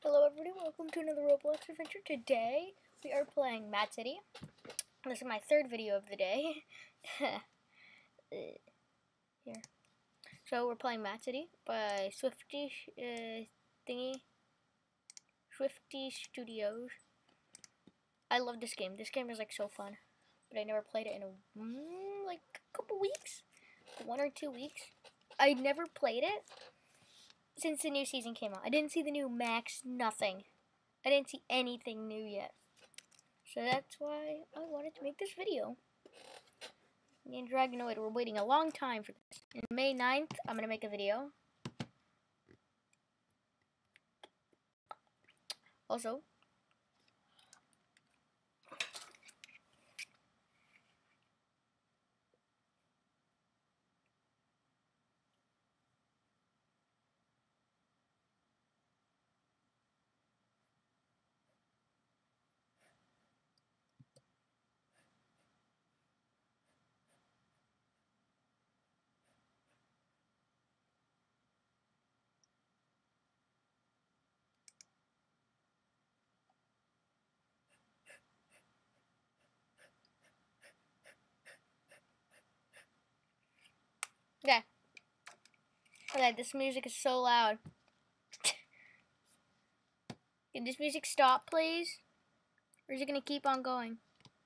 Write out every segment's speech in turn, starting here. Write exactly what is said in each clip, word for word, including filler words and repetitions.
Hello everybody, welcome to another Roblox adventure. Today, we are playing Mad City. This is my third video of the day. Here. So, we're playing Mad City by Swifty, uh, thingy, Swifty Studios. I love this game. This game is like so fun. But I never played it in a, mm, like, a couple weeks. One or two weeks. I never played it since the new season came out. I didn't see the new Max, nothing. I didn't see anything new yet. So that's why I wanted to make this video. Me and Dragonoid were waiting a long time for this. On May ninth, I'm going to make a video. Also, yeah. Okay, this music is so loud. Can this music stop, please? Or is it going to keep on going?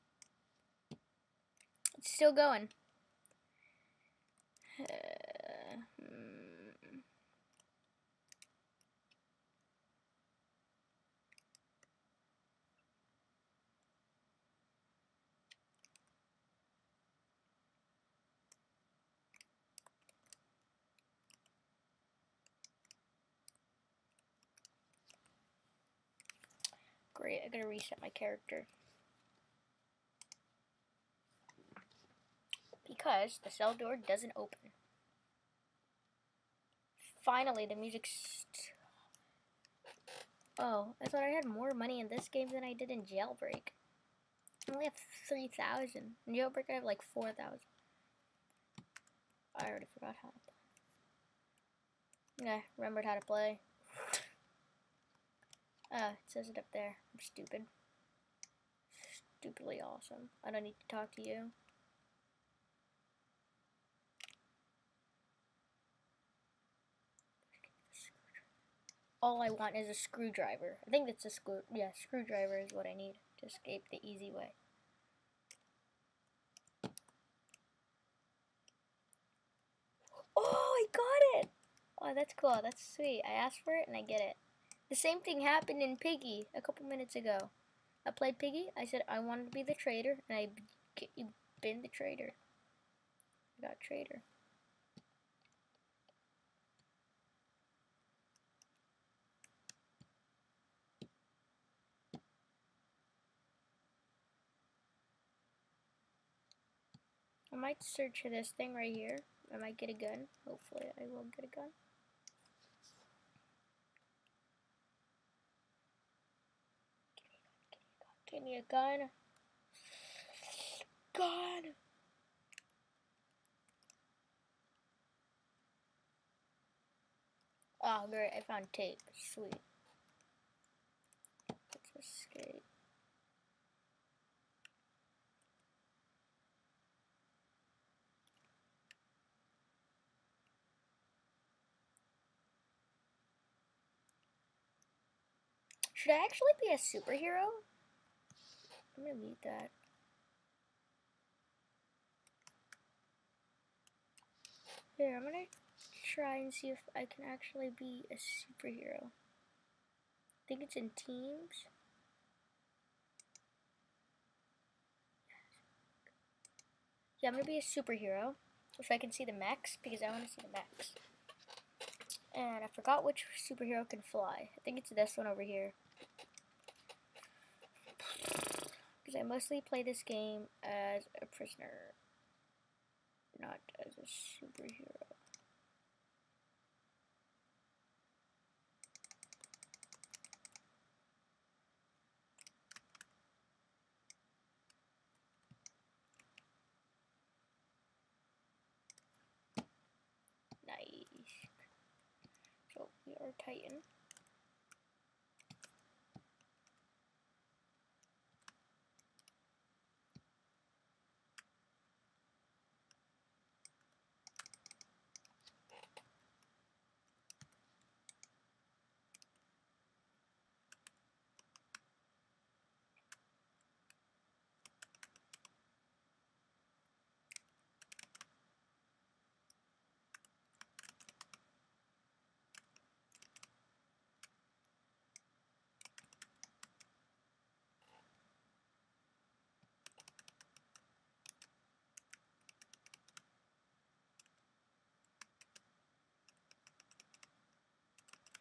It's still going. Uh, hmm. Great, I gotta reset my character. Because the cell door doesn't open. Finally, the music's... Oh, I thought I had more money in this game than I did in Jailbreak. I only have three thousand. In Jailbreak, I have like four thousand. I already forgot how to play. Yeah, remembered how to play. Ah, it says it up there. I'm stupid. Stupidly awesome. I don't need to talk to you. All I want is a screwdriver. I think that's a screw. Yeah, screwdriver is what I need to escape the easy way. Oh, I got it! Oh, that's cool. That's sweet. I asked for it and I get it. The same thing happened in Piggy a couple minutes ago. I played Piggy. I said I wanted to be the trader, and I you been the trader. I got trader. I might search for this thing right here. I might get a gun. Hopefully, I will get a gun. Give me a gun. Gun. Oh, great. I found tape. Sweet. Let's escape. Should I actually be a superhero? I'm gonna need that. Here, I'm gonna try and see if I can actually be a superhero. I think it's in teams. Yeah, I'm gonna be a superhero. If I can see the max, because I want to see the max. And I forgot which superhero can fly. I think it's this one over here. Because I mostly play this game as a prisoner, not as a superhero. Nice. So we are Titan.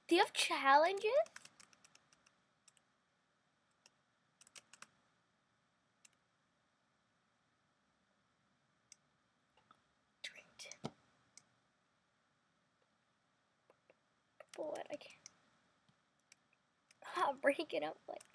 Do you have challenges? Drink. What? I can't. I'll break it up like.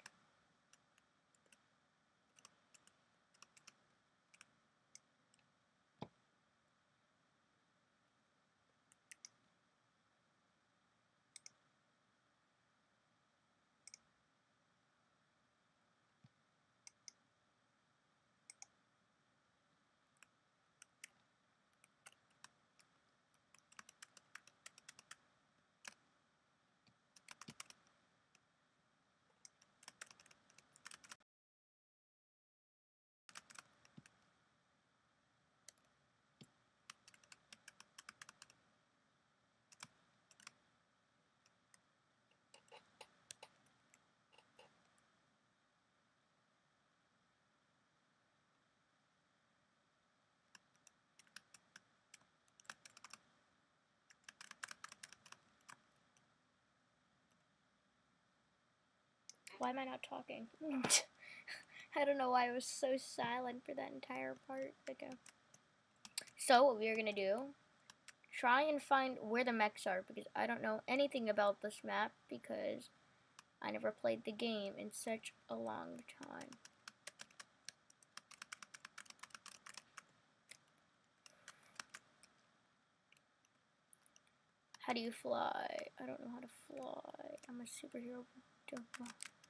Why am I not talking? I don't know why I was so silent for that entire part. Okay. So what we're gonna do, try and find where the mechs are, because I don't know anything about this map because I never played the game in such a long time. How do you fly? I don't know how to fly. I'm a superhero. Don't know.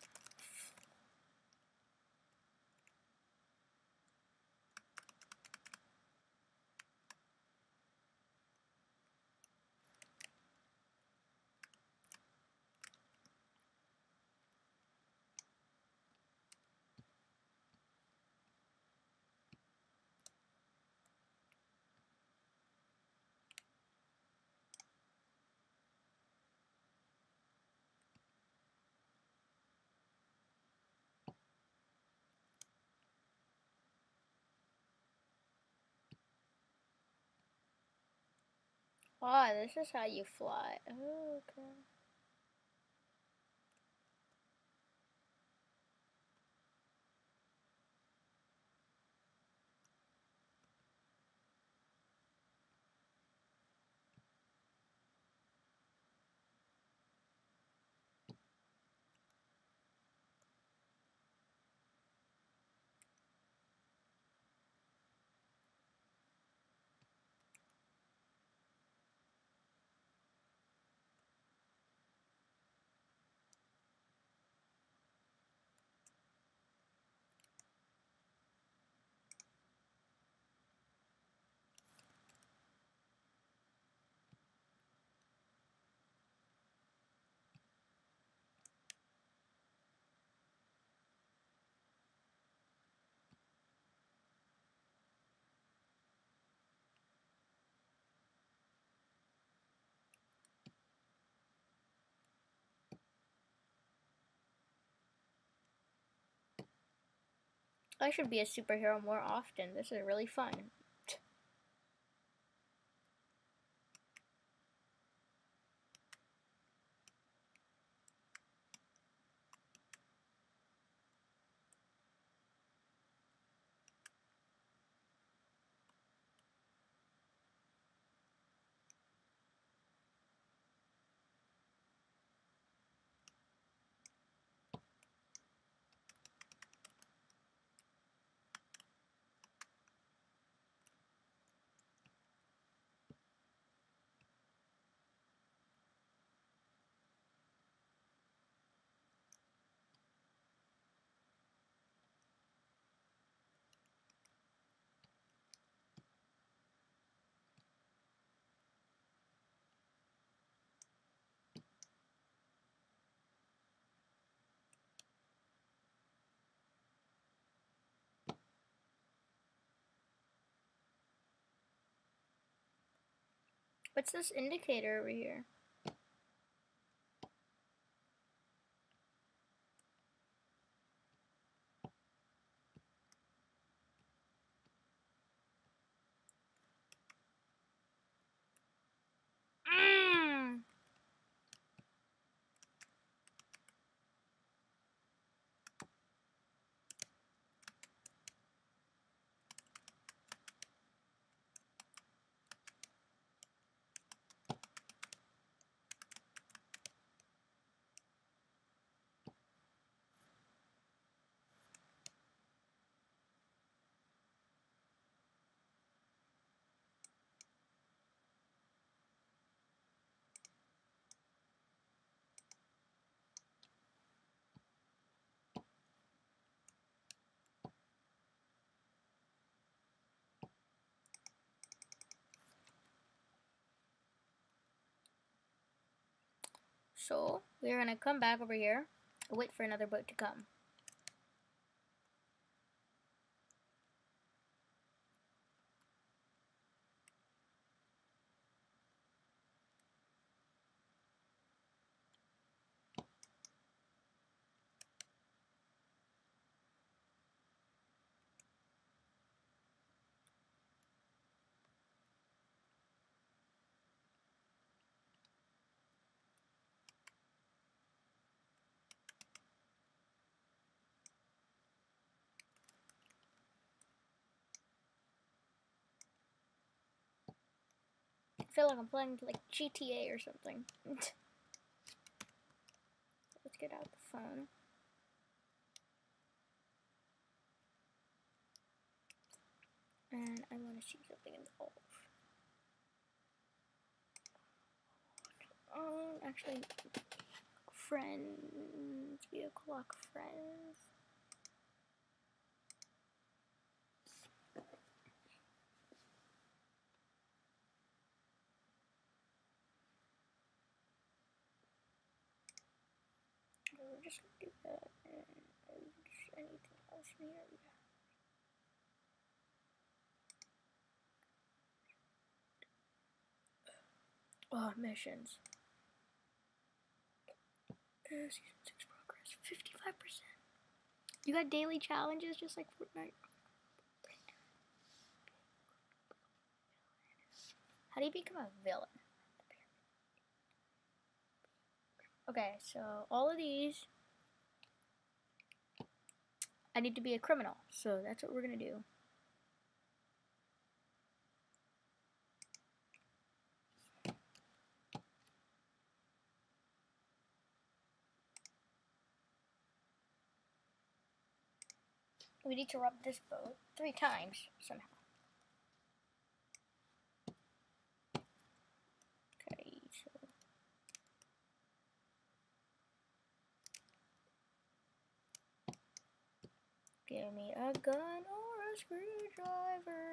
Ah, this is how you fly. Oh, okay. I should be a superhero more often. This is really fun. What's this indicator over here? Mm. So we're gonna come back over here and wait for another boat to come. I feel like I'm playing like G T A or something. Let's get out the phone. And I want to see something in the oh. Oh, actually, friends, vehicle lock friends. We'll just do that and just anything else in here. Oh, missions. Uh, season six progress, fifty-five percent. You got daily challenges just like Fortnite. How do you become a villain? Okay, so all of these, I need to be a criminal. So that's what we're gonna do. We need to rob this boat three times somehow. Okay, so give me a gun or a screwdriver.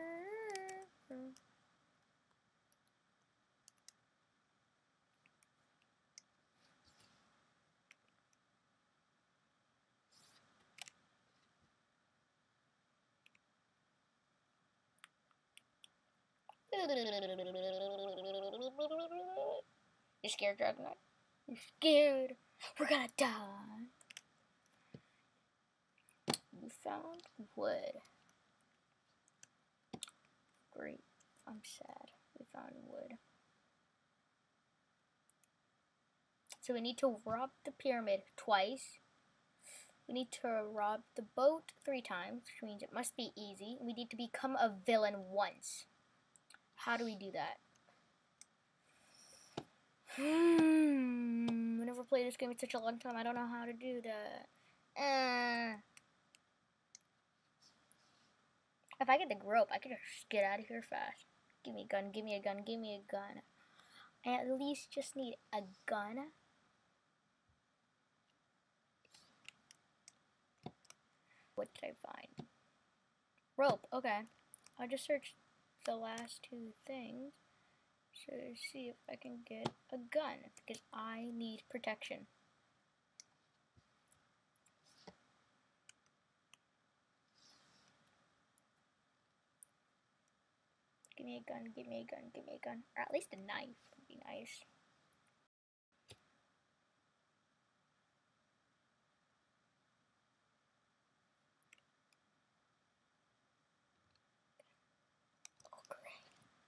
You're scared, Dragonite? You're scared. We're gonna die. We found wood. Great. I'm sad. We found wood. So we need to rob the pyramid twice. We need to rob the boat three times, which means it must be easy. We need to become a villain once. How do we do that? Hmm. I never played this game in such a long time. I don't know how to do that. Uh, if I get the rope, I can just get out of here fast. Give me a gun. Give me a gun. Give me a gun. I at least just need a gun. What did I find? Rope. Okay. I'll just search the last two things to see if I can get a gun because I need protection. Give me a gun, give me a gun, give me a gun. Or at least a knife would be nice. Oh, great.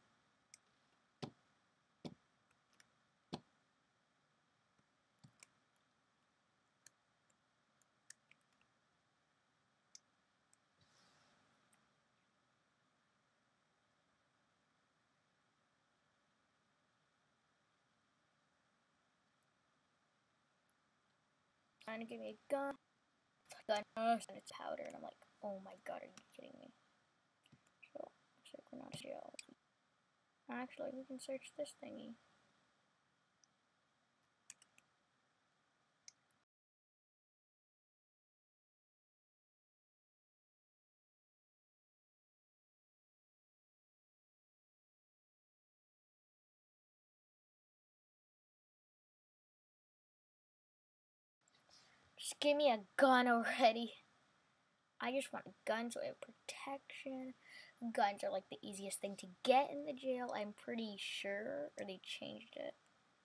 Trying to give me a gun. Gun. And it's powder. And I'm like, oh my god, are you kidding me? So, looks like we're not jail. Actually, we can search this thingy. Just give me a gun already. I just want a gun so I have protection. Guns are like the easiest thing to get in the jail, I'm pretty sure, or they changed it.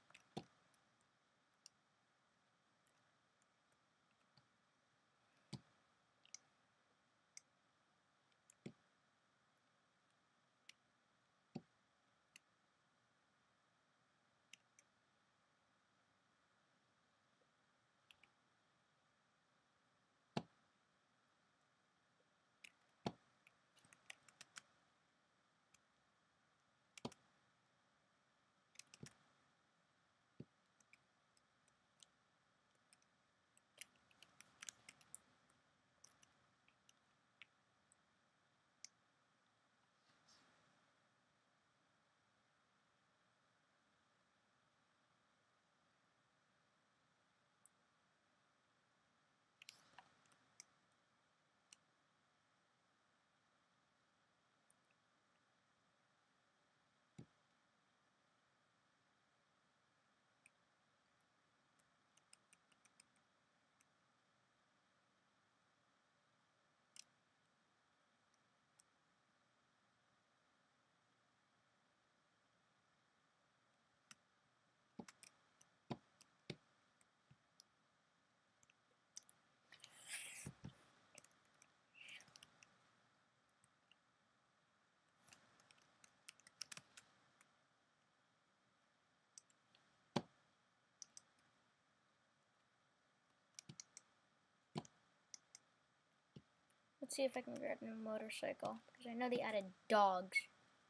Let's see if I can grab a motorcycle, because I know they added dogs.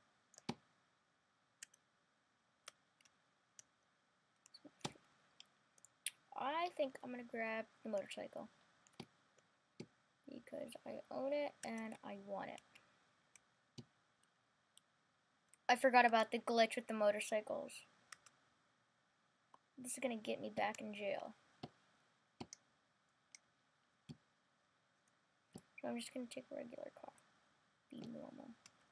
I think I'm gonna grab the motorcycle because I own it and I want it. I forgot about the glitch with the motorcycles. This is gonna get me back in jail. So I'm just gonna take a regular car. Be normal.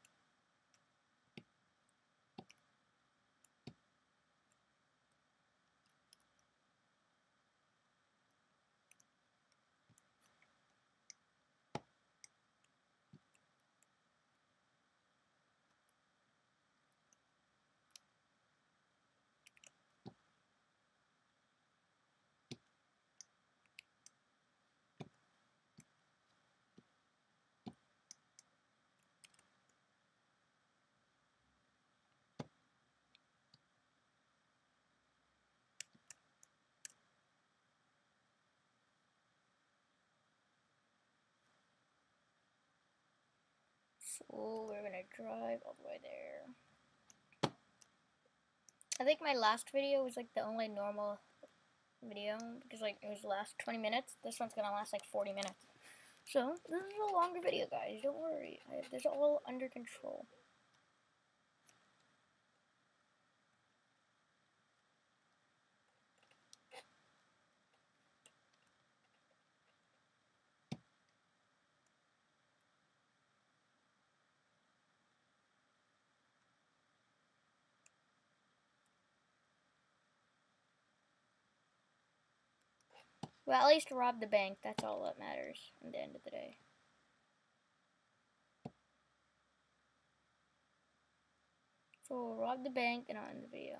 So we're gonna drive all the way there. I think my last video was like the only normal video because like it was the last twenty minutes. This one's gonna last like forty minutes. So this is a longer video, guys. Don't worry. I have this all under control. Well, at least rob the bank. That's all that matters at the end of the day. So we'll rob the bank and I'll end the video.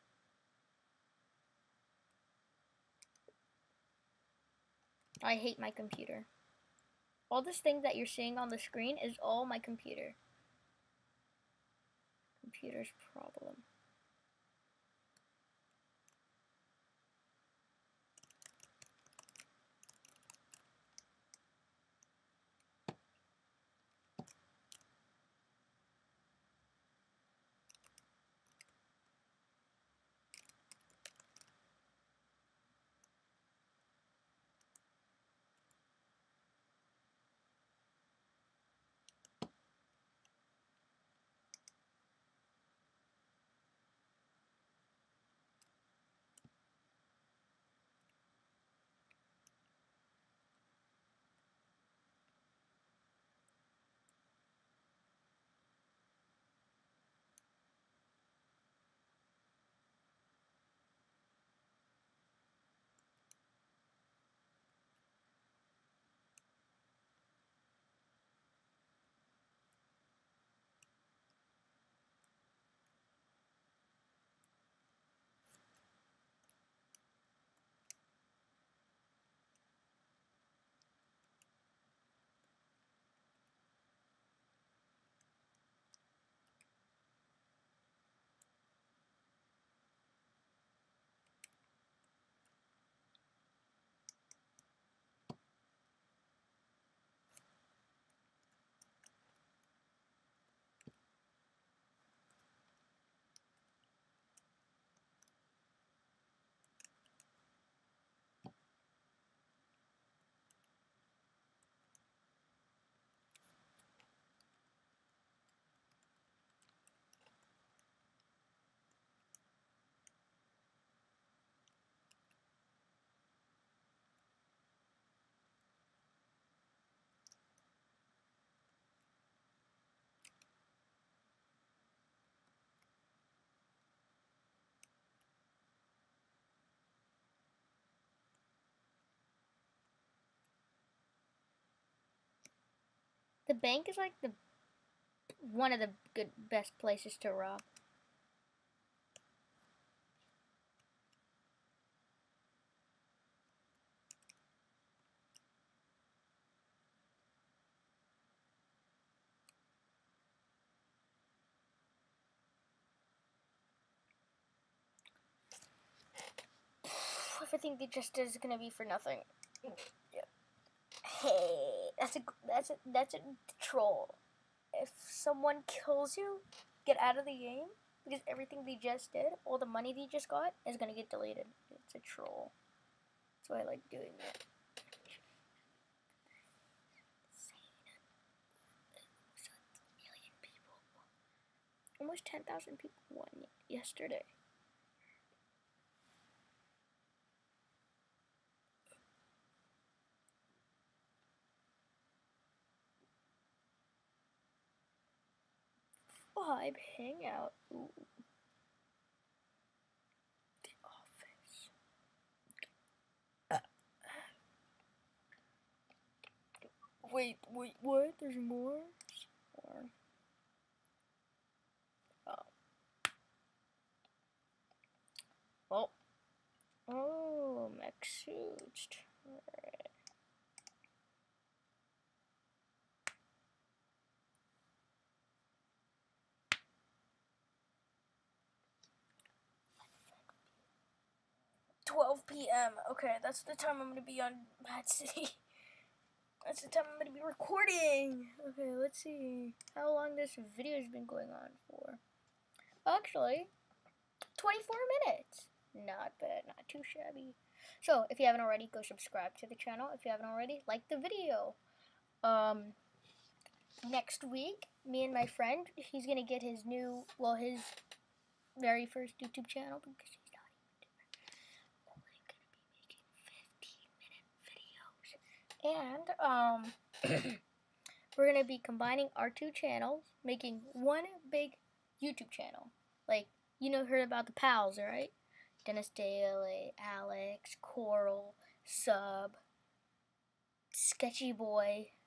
I hate my computer. All this thing that you're seeing on the screen is all my computer. Computer's problem. The bank is like the one of the good best places to rob. Everything they just did is gonna be for nothing. Yeah. Hey, that's a that's a that's a troll. If someone kills you, get out of the game because everything they just did, all the money they just got, is gonna get deleted. It's a troll. That's why I like doing it. Almost ten thousand people won yesterday. Vibe hangout. Ooh. The office. Uh. Wait, wait, what? There's more? Or... Oh. Oh. Oh, mech suits. Alright. twelve p m Okay, that's the time I'm gonna be on Mad City. That's the time I'm gonna be recording. Okay, let's see how long this video has been going on for. Actually, twenty-four minutes. Not bad, not too shabby. So, if you haven't already, go subscribe to the channel. If you haven't already, like the video. Um, next week, me and my friend, he's gonna get his new, well, his very first YouTube channel because he's not even only gonna be making fifteen minute videos. And, um, we're gonna be combining our two channels, making one big YouTube channel. Like, you know, heard about the pals, right? Dennis Daly, Alex, Coral, Sub, Sketchy Boy,